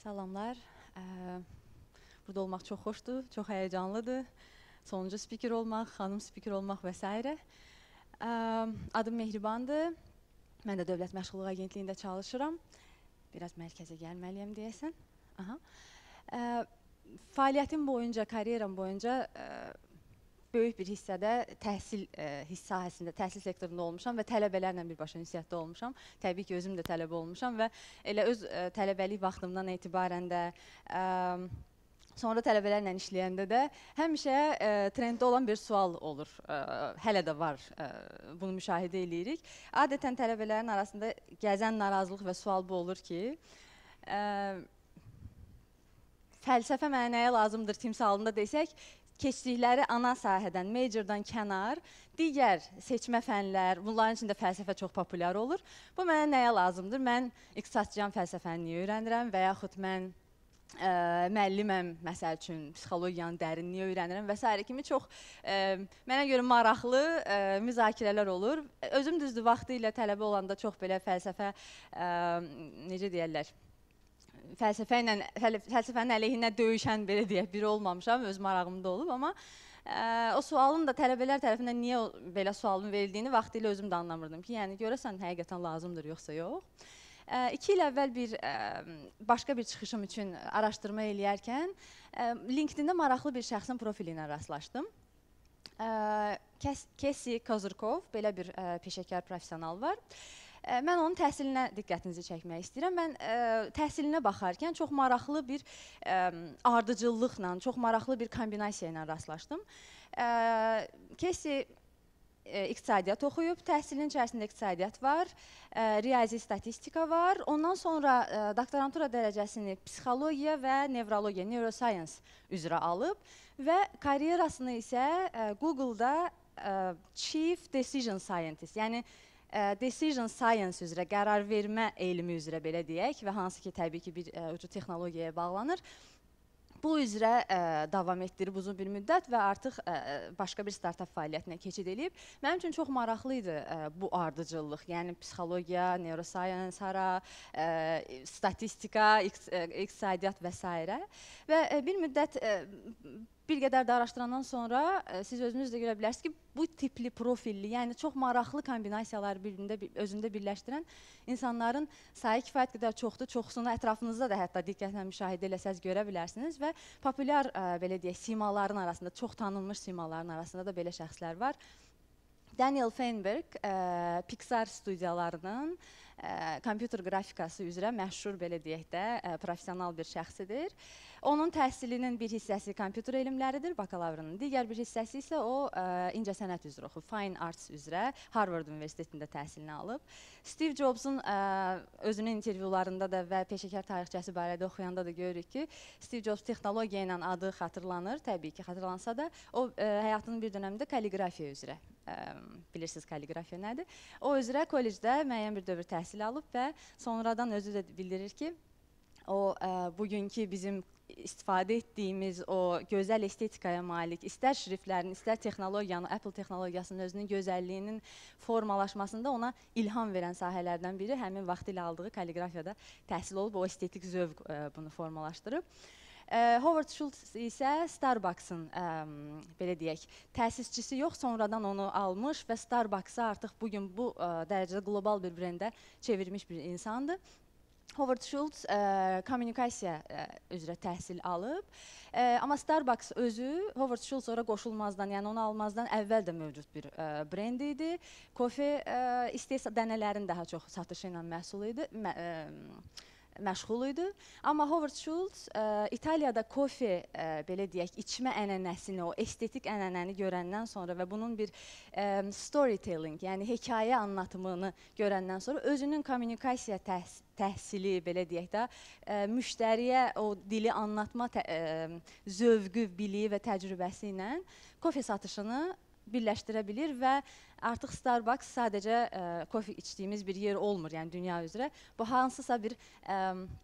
Salamlar. Burada olmaq çox xoşdur, çox həyəcanlıdır. Sonuncu spiker olmaq, xanım spiker olmaq və s. Adım Mehribandır. Mən də Dövlət Məşğulluq Agentliyində çalışıram. Biraz mərkəzə gəlməliyəm deyəsən. Fəaliyyətim boyunca, karyeram boyunca böyük bir hissədə təhsil sahəsində, təhsil sektorunda olmuşam və tələbələrlə birbaşa ünsiyyətdə olmuşam. Təbii ki, özüm də tələbə olmuşam və elə öz tələbəlik vaxtımdan etibarən də, sonra tələbələrlə işləyəndə də həmişə trenddə olan bir sual olur. Hələ də var, bunu müşahidə edirik. Adətən tələbələrin arasında gəzən narazılıq və sual bu olur ki, fəlsəfə mənə nəyə lazımdır timsalında desək, keçdikləri ana sahədən, majordan kənar, digər seçmə fənlər, bunların içində fəlsəfə çox populyar olur. Bu mənə nəyə lazımdır? Mən iqtisadçıyam, fəlsəfəni niyə öyrənirəm və yaxud mən müəlliməm, məsəl üçün, psixologiyanın dərinliyi öyrənirəm və s. kimi çox mənə görə maraqlı müzakirələr olur. Özüm düzdür, vaxtı ilə tələbə olanda çox belə fəlsəfə, necə deyərlər, fəlsəfənin əleyhinə döyüşən belə deyək, biri olmamışam, öz marağımda olub, amma o sualın da tələbələr tərəfindən niyə belə sualın verildiyini vaxtı ilə özüm də anlamırdım ki, yəni görəsən həqiqətən lazımdır, yoxsa yox. 2 il əvvəl başqa bir çıxışım üçün araşdırma eləyərkən LinkedIn-də maraqlı bir şəxsin profili ilə rastlaşdım. Casey Kozyrkov, belə bir peşəkar professional var. Mən onun təhsilinə diqqətinizi çəkmək istəyirəm. Mən təhsilinə baxarkən çox maraqlı bir ardıcıllıqla, çox maraqlı bir kombinasiya ilə rastlaşdım. Casey iqtisadiyyat oxuyub, təhsilin içərisində iqtisadiyyat var, riyazi statistika var. Ondan sonra doktorantura dərəcəsini psixologiya və nevrologiya, neuroscience üzrə alıb və karyerasını isə Google-da Chief Decision Scientist, yəni Decision Science üzrə, qərar vermə elmi üzrə belə deyək və hansı ki, təbii ki, bir ucu texnologiyaya bağlanır. Bu üzrə davam etdirib uzun bir müddət və artıq başqa bir startup fəaliyyətinə keçid edib. Mənim üçün çox maraqlı idi bu ardıcıllıq, yəni psixologiya, neuroscience, statistika, iqtisadiyyat və s. Və bir müddət, bir qədər də araşdırandan sonra siz özünüz də görə bilərsiniz ki, bu tipli profilli, yəni çox maraqlı kombinasiyaları özündə birləşdirən insanların sayı kifayət qədər çoxdur. Çoxsunu ətrafınızda da hətta diqqətlə müşahidə eləsəz görə bilərsiniz və populyar, belə deyək, simaların arasında, çox tanınmış simaların arasında da belə şəxslər var. Daniel Feinberg, Pixar studiyalarının kompüter qrafikası üzrə məşhur, belə deyək də, professional bir şəxsidir. Onun təhsilinin bir hissəsi kompüter elmləridir, bakalavrının. Digər bir hissəsi isə o incəsənət üzrə oxuyub, Fine Arts üzrə Harvard Universitetində təhsilini alıb. Steve Jobs'un özünün intervyularında da və peşəkar tarixçəsi barədə oxuyanda da görürük ki, Steve Jobs texnologiya ilə adı xatırlanır, təbii ki, xatırlansa da, o həyatının bir dönəmində kalligrafiya üzrə, bilirsiniz kalligrafiya nədir? O üzrə kollecdə müəyyən bir dövr təhsil alıb və sonradan özü də bildirir ki, o bugünkü bizim istifadə etdiyimiz o gözəl estetikaya malik, istər şriftlərin, istər texnologiyanın, Apple texnologiyasının özünün gözəlliyinin formalaşmasında ona ilham verən sahələrdən biri həmin vaxtı ilə aldığı kalligrafiyada təhsil olub, o estetik zövq bunu formalaşdırıb. Howard Schultz isə Starbucks-ın, belə deyək, təsisçisi yox, sonradan onu almış və Starbucks-ı artıq bugün bu dərəcədə qlobal bir brendə çevirmiş bir insandır. Howard Schultz kommunikasiya üzrə təhsil alıb, amma Starbucks özü Howard Schultz ora qoşulmazdan, yəni onu almazdan əvvəl də mövcud bir brend idi. Kofe istehsal dənələrin daha çox satışı ilə məşğul idi. Amma Howard Schultz İtaliyada kofe, belə deyək, içmə ənənəsini, o estetik ənənəni görəndən sonra və bunun bir storytelling, yəni hekayə anlatımını görəndən sonra özünün kommunikasiya təhsili, belə deyək də, müştəriyə o dili anlatma zövqü, biliyi və təcrübəsi ilə kofe satışını birləşdirə bilir və artıq Starbucks sadəcə kofe içdiyimiz bir yer olmur, yəni dünya üzrə. Bu hansısa bir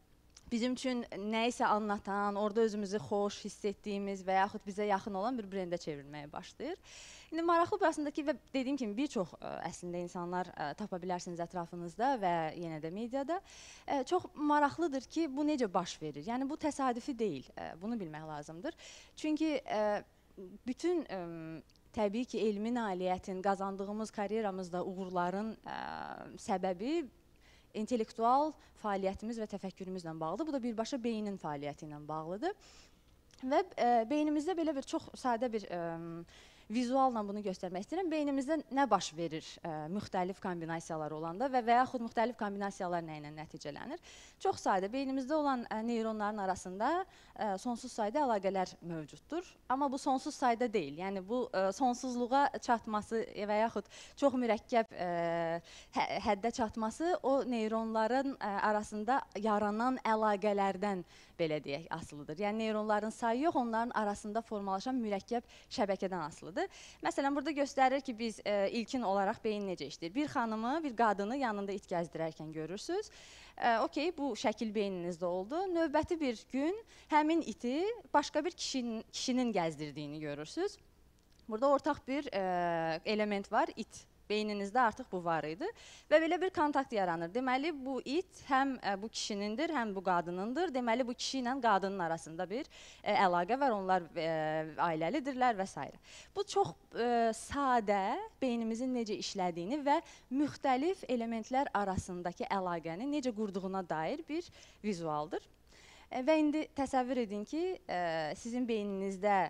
bizim üçün nə isə anlatan, orada özümüzü xoş hiss etdiyimiz və yaxud bizə yaxın olan bir brendə çevrilməyə başlayır. İndi maraqlı burasındakı və dediyim kimi bir çox əslində insanlar tapa bilərsiniz ətrafınızda və yenə də mediada. Çox maraqlıdır ki, bu necə baş verir? Yəni bu təsadüfi deyil, bunu bilmək lazımdır. Çünki bütün təbii ki, elmi nailiyyətin, qazandığımız karyeramızda uğurların səbəbi intellektual fəaliyyətimiz və təfəkkürümüzlə bağlıdır. Bu da birbaşa beynin fəaliyyəti ilə bağlıdır. Və beynimizdə belə bir çox sadə bir vizualla bunu göstərmək istəyirəm. Beynimizdə nə baş verir müxtəlif kombinasiyalar olanda və yaxud müxtəlif kombinasiyalar nə ilə nəticələnir? Çox sadə, beynimizdə olan neyronların arasında sonsuz sayda əlaqələr mövcuddur. Amma bu sonsuz sayda deyil. Yəni bu sonsuzluğa çatması və yaxud çox mürəkkəb həddə çatması o neyronların arasında yaranan əlaqələrdən belə deyək, asılıdır. Yəni neyronların sayı yox, onların arasında formalaşan mürəkkəb şəbəkədən asılıdır. Məsələn, burada göstərir ki, biz ilkin olaraq beyin necə işləyir. Bir xanımı, bir qadını yanında it gəzdirərkən görürsünüz. Okey, bu şəkil beyninizdə oldu. Növbəti bir gün həmin iti başqa bir kişinin gəzdirdiyini görürsünüz. Burada ortaq bir element var, it. Beyninizdə artıq bu var idi və belə bir kontakt yaranır. Deməli, bu it həm bu kişinindir, həm bu qadınındır. Deməli, bu kişi ilə qadının arasında bir əlaqə var, onlar ailəlidirlər və s. Bu çox sadə beynimizin necə işlədiyini və müxtəlif elementlər arasındakı əlaqəni necə qurduğuna dair bir vizualdır. Və indi təsəvvür edin ki, sizin beyninizdə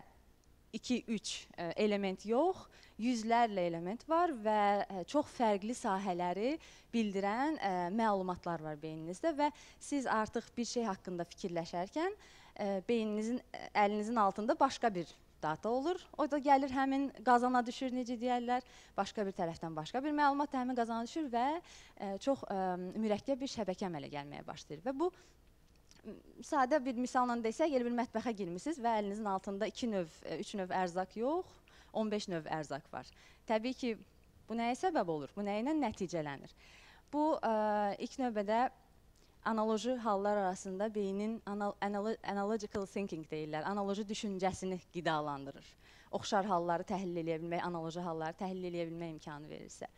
2-3 element yox, yüzlərlə element var və çox fərqli sahələri bildirən məlumatlar var beyninizdə və siz artıq bir şey haqqında fikirləşərkən beyninizin, əlinizin altında başqa bir data olur. O da gəlir həmin qazana düşür, necə deyərlər, başqa bir tərəfdən başqa bir məlumat da həmin qazana düşür və çox mürəkkəb bir şəbəkə əmələ gəlməyə başlayır. Və bu sadə bir misalla desək, elə bir mətbəxə girmişsiniz və əlinizin altında 3 növ ərzaq yox, 15 növ ərzaq var. Təbii ki, bu nəyə səbəb olur? Bu nə ilə nəticələnir? Bu, ilk növbədə analoji hallar arasında beynin analogical thinking deyirlər, analoji düşüncəsini qidalandırır. Oxşar halları təhlil edə bilmək, analoji halları təhlil edə bilmək imkanı verirsə.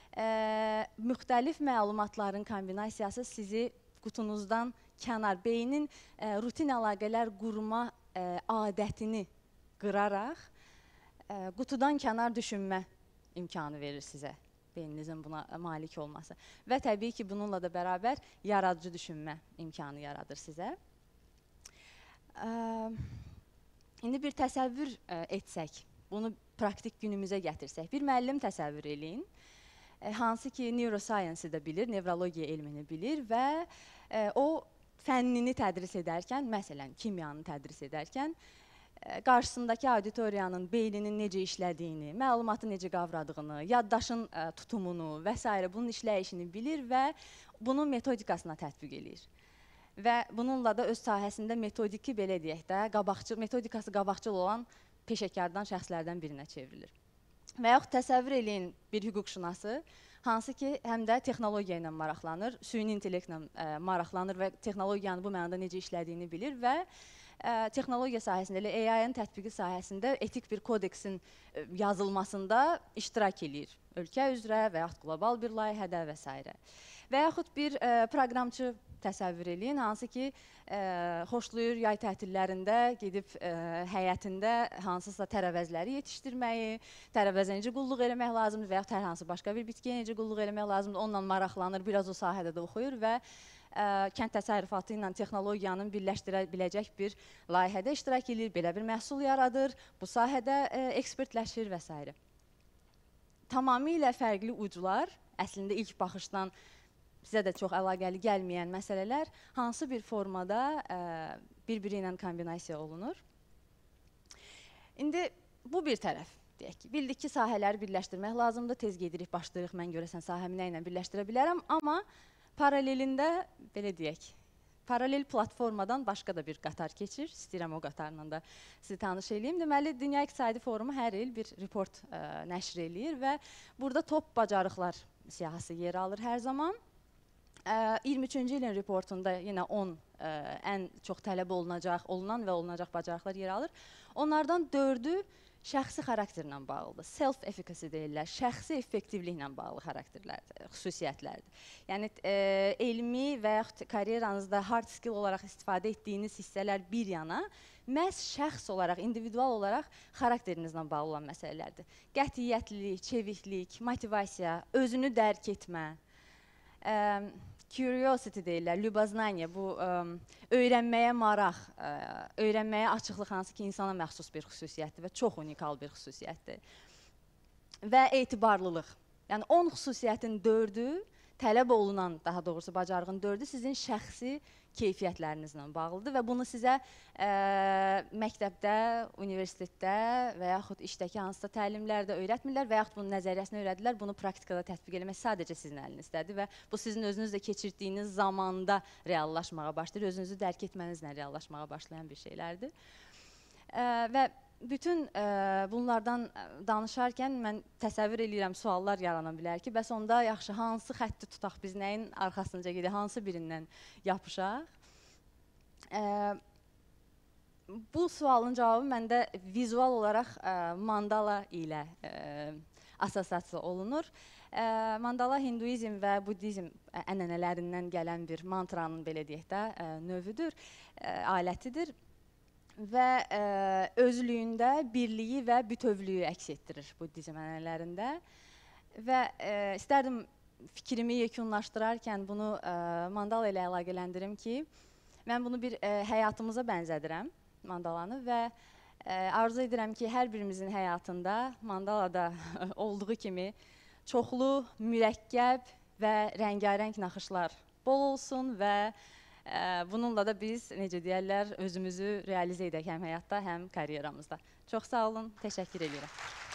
Müxtəlif məlumatların kombinasiyası sizi qutunuzdan kənar, beynin rutin əlaqələr qurma adətini qıraraq qutudan kənar düşünmə imkanı verir sizə, beyninizin buna malik olması. Və təbii ki, bununla da bərabər yaradıcı düşünmə imkanı yaradır sizə. İndi bir təsəvvür etsək, bunu praktik günümüzə gətirsək, bir müəllim təsəvvür eləyin, hansı ki, neuroscience-i də bilir, nevrologiya elmini bilir və o fənnini tədris edərkən, məsələn, kimyanı tədris edərkən, qarşısındakı auditoriyanın beyninin necə işlədiyini, məlumatı necə qavradığını, yaddaşın tutumunu və s. bunun işləyişini bilir və bunun metodikasına tətbiq edir. Və bununla da öz sahəsində metodiki, belə deyək də, metodikası qabaqcıl olan peşəkardan şəxslərdən birinə çevrilir. Və yaxud təsəvvür eləyin bir hüquqşünası, hansı ki, həm də texnologiya ilə maraqlanır, süni intellektlə maraqlanır və texnologiyanın bu mənada necə işlədiyini bilir və texnologiya sahəsində, AI-ın tətbiqi sahəsində etik bir kodeksin yazılmasında iştirak edir. Ölkə üzrə və yaxud qlobal bir layihədə və s. Və yaxud bir proqramçı təsəvvür eləyin, hansı ki, xoşlayır yay tətillərində gedib həyətində hansısa tərəvəzləri yetişdirməyi, tərəvəzə necə qulluq eləmək lazımdır və yaxud hər hansı başqa bir bitkiyə necə qulluq eləmək lazımdır, onunla maraqlanır, biraz o sahədə də oxuyur və kənd təsərrüfatı ilə texnologiyanın birləşdirə biləcək bir layihədə iştirak edir, belə bir məhsul yaradır, bu sahədə ekspertləşir və s. Tamamilə fərqli uclar, əslində ilk baxışdan sizə də çox əlaqəli gəlməyən məsələlər hansı bir formada bir-biri ilə kombinasiya olunur. İndi bu bir tərəf, deyək ki, bildik ki, sahələri birləşdirmək lazımdır, tez gedirik, başlayırıq, mən görəsən sahəmi nə ilə birləşdirə bilərəm, amma paralelində, belə deyək, paralel platformadan başqa da bir qatar keçir. İstəyirəm o qatarla da sizi tanış edeyim. Deməli, Dünya İqtisadi Forumu hər il bir report nəşr eləyir və burada top bacarıqlar siyahısı yer alır hər zaman. 23-cü ilin reportunda yenə 10 ən çox tələb olunan və olunacaq bacarıqlar yer alır. Onlardan 4-ü şəxsi xarakterlə bağlıdır. Self-efficacy deyirlər, şəxsi effektivliklə bağlı xarakterlərdir, xüsusiyyətlərdir. Yəni, elmi və yaxud karyeranızda hard skill olaraq istifadə etdiyiniz hissələr bir yana, məhz şəxs olaraq, individual olaraq xarakterinizlə bağlı olan məsələlərdir. Qətiyyətlilik, çeviklik, motivasiya, özünü dərk etmə, curiosity deyirlər, lübaznanya, bu öyrənməyə maraq, öyrənməyə açıqlıq hansı ki, insana məxsus bir xüsusiyyətdir və çox unikal bir xüsusiyyətdir. Və etibarlılıq. Yəni, 10 xüsusiyyətin 4-ü, tələb olunan, daha doğrusu bacarığın 4-ü sizin şəxsi keyfiyyətlərinizlə bağlıdır və bunu sizə məktəbdə, universitetdə və yaxud işdəki hansısa təlimlərdə öyrətmirlər və yaxud bunun nəzəriyyəsini öyrədirlər, bunu praktikada tətbiq eləmək sadəcə sizin əlinizdədir və bu sizin özünüzlə keçirdiyiniz zamanda reallaşmağa başlayır, özünüzü dərk etmənizlə reallaşmağa başlayan bir şeylərdir. Və bütün bunlardan danışarkən mən təsəvvür edirəm, suallar yarana bilər ki, bəs onda yaxşı, hansı xətti tutaq, biz nəyin arxasınca gedək, hansı birindən yapışaq? Bu sualın cavabı məndə vizual olaraq mandala ilə assosiasiya olunur. Mandala hinduizm və buddizm ənənələrindən gələn bir mantranın, belə deyək də, növüdür, alətidir. Və özlüyündə birliyi və bütövlüyü əks etdirir buddizm ənənələrində. Və istərdim fikrimi yekunlaşdırarkən bunu mandala ilə əlaqələndirim ki, mən bunu bir həyatımıza bənzədirəm, mandalanı, və arzu edirəm ki, hər birimizin həyatında mandalada olduğu kimi çoxlu, mürəkkəb və rəngarəng naxışlar bol olsun və bununla da biz, necə deyərlər, özümüzü realizə edək həm həyatda, həm karyeramızda. Çox sağ olun, təşəkkür edirəm.